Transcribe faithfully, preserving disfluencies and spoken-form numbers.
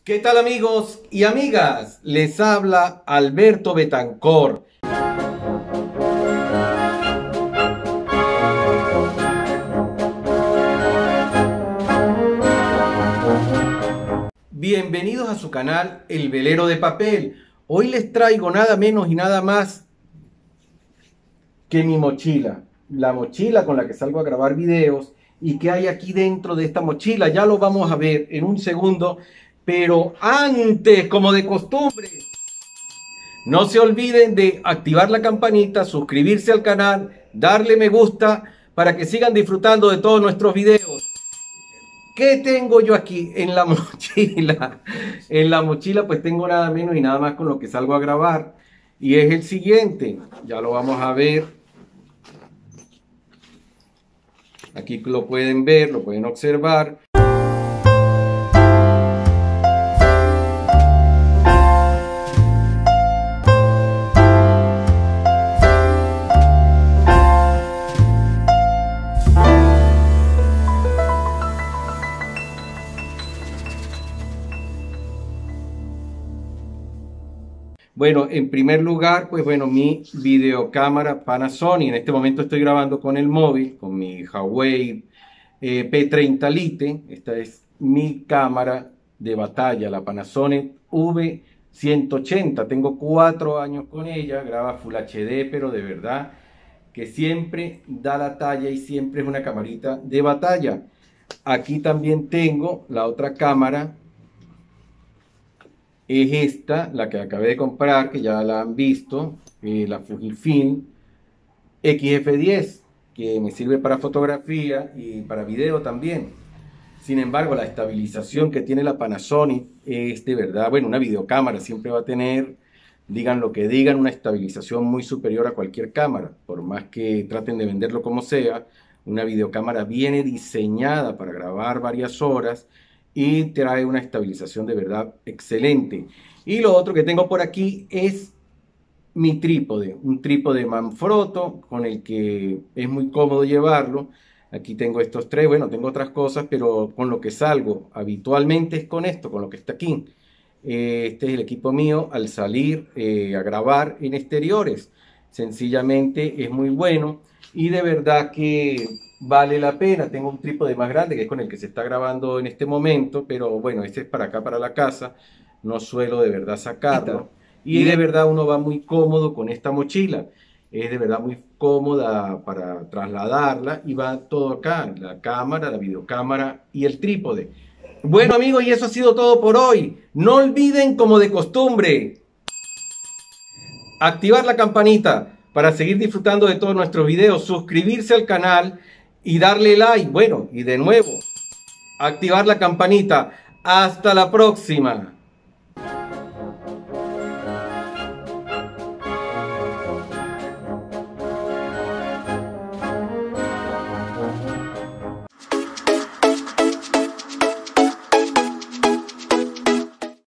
¿Qué tal, amigos y amigas? Les habla Alberto Betancor. Bienvenidos a su canal El Velero de Papel. Hoy les traigo nada menos y nada más que mi mochila. La mochila con la que salgo a grabar videos. ¿Y qué hay aquí dentro de esta mochila? Ya lo vamos a ver en un segundo. Pero antes, como de costumbre, no se olviden de activar la campanita, suscribirse al canal, darle me gusta para que sigan disfrutando de todos nuestros videos. ¿Qué tengo yo aquí en la mochila? En la mochila pues tengo nada menos y nada más con lo que salgo a grabar. Y es el siguiente, ya lo vamos a ver. Aquí lo pueden ver, lo pueden observar. Bueno, en primer lugar, pues bueno, mi videocámara Panasonic. En este momento estoy grabando con el móvil, con mi Huawei eh, P treinta Lite. Esta es mi cámara de batalla, la Panasonic V ciento ochenta. Tengo cuatro años con ella, graba Full H D, pero de verdad que siempre da la talla y siempre es una camarita de batalla. Aquí también tengo la otra cámara. Es esta, la que acabé de comprar, que ya la han visto, eh, la Fujifilm X F diez, que me sirve para fotografía y para video también. Sin embargo, la estabilización que tiene la Panasonic es de verdad, bueno, una videocámara siempre va a tener, digan lo que digan, una estabilización muy superior a cualquier cámara. Por más que traten de venderlo como sea, una videocámara viene diseñada para grabar varias horas y trae una estabilización de verdad excelente. Y lo otro que tengo por aquí es mi trípode, un trípode Manfrotto con el que es muy cómodo llevarlo. Aquí tengo estos tres, bueno, tengo otras cosas, pero con lo que salgo habitualmente es con esto, con lo que está aquí. Este es el equipo mío al salir eh, a grabar en exteriores. Sencillamente es muy bueno y de verdad que vale la pena. Tengo un trípode más grande que es con el que se está grabando en este momento, pero bueno, este es para acá, para la casa. No suelo de verdad sacarlo. Y de verdad uno va muy cómodo con esta mochila. Es de verdad muy cómoda para trasladarla y va todo acá, la cámara, la videocámara y el trípode. Bueno, amigos, y eso ha sido todo por hoy. No olviden, como de costumbre, activar la campanita para seguir disfrutando de todos nuestros videos, suscribirse al canal y darle like. Bueno, y de nuevo, activar la campanita. Hasta la próxima.